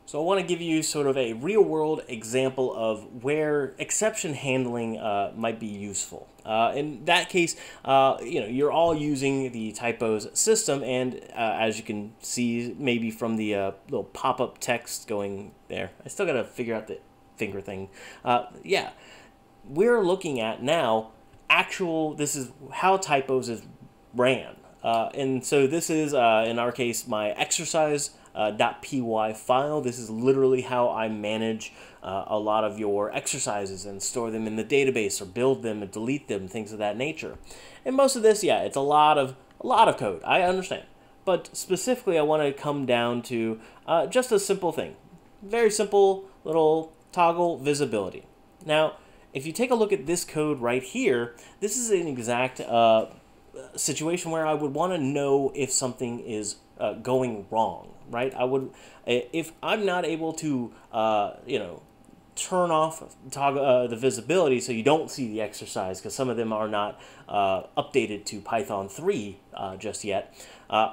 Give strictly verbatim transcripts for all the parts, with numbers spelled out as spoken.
So I want to give you sort of a real-world example of where exception handling uh, might be useful. Uh, in that case, uh, you know, you're all using the typos system, and uh, as you can see, maybe from the uh, little pop-up text going there, I still got to figure out the finger thing. Uh, yeah, we're looking at now actual. This is how typos is ran, uh, and so this is uh, in our case my exercise. Uh, .py file. This is literally how I manage uh, a lot of your exercises and store them in the database or build them and delete them, things of that nature. And most of this, yeah, it's a lot of a lot of code. I understand, but specifically, I want to come down to uh, just a simple thing, very simple little toggle visibility. Now, if you take a look at this code right here, this is an exact uh, situation where I would want to know if something is uh, going wrong. Right, I would, if I'm not able to, uh, you know, turn off toggle uh, the visibility so you don't see the exercise because some of them are not uh, updated to Python three uh, just yet. Uh,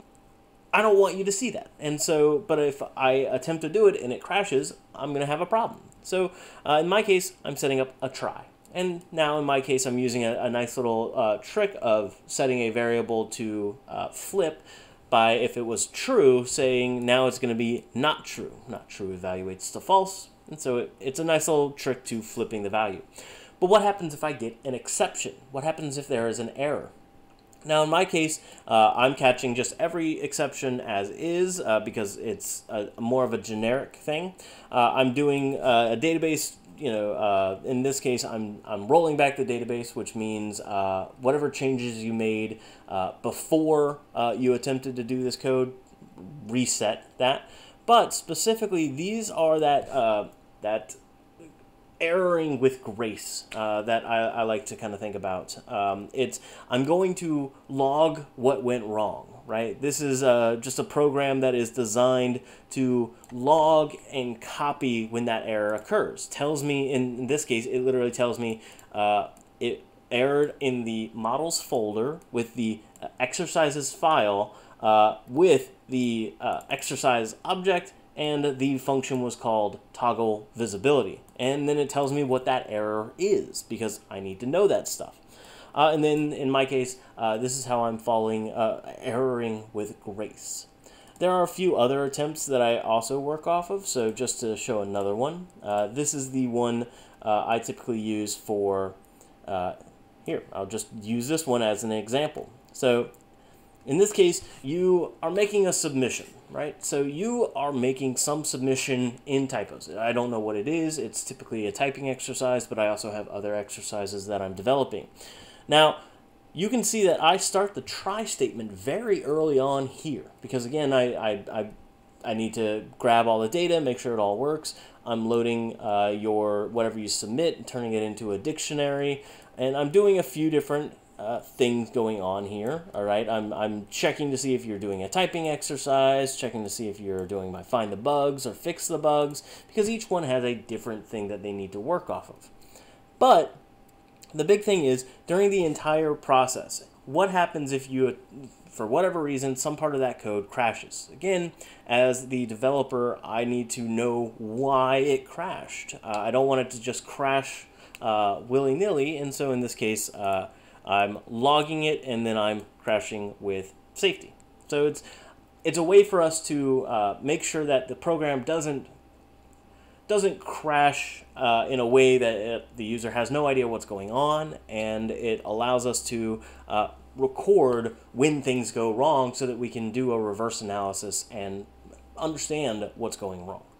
I don't want you to see that, and so, but if I attempt to do it and it crashes, I'm going to have a problem. So uh, in my case, I'm setting up a try. And now in my case, I'm using a, a nice little uh, trick of setting a variable to uh, flip by, if it was true, saying now it's going to be not true. Not true evaluates to false. And so it, it's a nice little trick to flipping the value. But what happens if I get an exception? What happens if there is an error? Now, in my case, uh, I'm catching just every exception as is uh, because it's a, more of a generic thing. Uh, I'm doing uh, a database. You know, uh, in this case, I'm, I'm rolling back the database, which means uh, whatever changes you made uh, before uh, you attempted to do this code, reset that. But specifically, these are that, uh, that erroring with grace uh, that I, I like to kind of think about. Um, it's I'm going to log what went wrong. Right? This is uh, just a program that is designed to log and copy when that error occurs. Tells me, in, in this case, it literally tells me uh, it errored in the models folder with the uh, exercises file uh, with the uh, exercise object, and the function was called toggle visibility. And then it tells me what that error is because I need to know that stuff. Uh, and then in my case, uh, this is how I'm following uh, erroring with grace. There are a few other attempts that I also work off of, so just to show another one, uh, this is the one uh, I typically use for, uh, here, I'll just use this one as an example. So in this case, you are making a submission, right? So you are making some submission in typos. I don't know what it is. It's typically a typing exercise, but I also have other exercises that I'm developing. Now, you can see that I start the try statement very early on here because, again, I, I, I, I need to grab all the data, make sure it all works. I'm loading uh, your whatever you submit and turning it into a dictionary, and I'm doing a few different uh, things going on here, all right? I'm, I'm checking to see if you're doing a typing exercise, checking to see if you're doing my find the bugs or fix the bugs, because each one has a different thing that they need to work off of. But the big thing is, during the entire process, what happens if you, for whatever reason, some part of that code crashes? Again, as the developer, I need to know why it crashed. Uh, I don't want it to just crash uh, willy-nilly, and so in this case, uh, I'm logging it, and then I'm crashing with safety. So it's, it's a way for us to uh, make sure that the program doesn't doesn't crash uh, in a way that it, the user has no idea what's going on, and it allows us to uh, record when things go wrong so that we can do a reverse analysis and understand what's going wrong.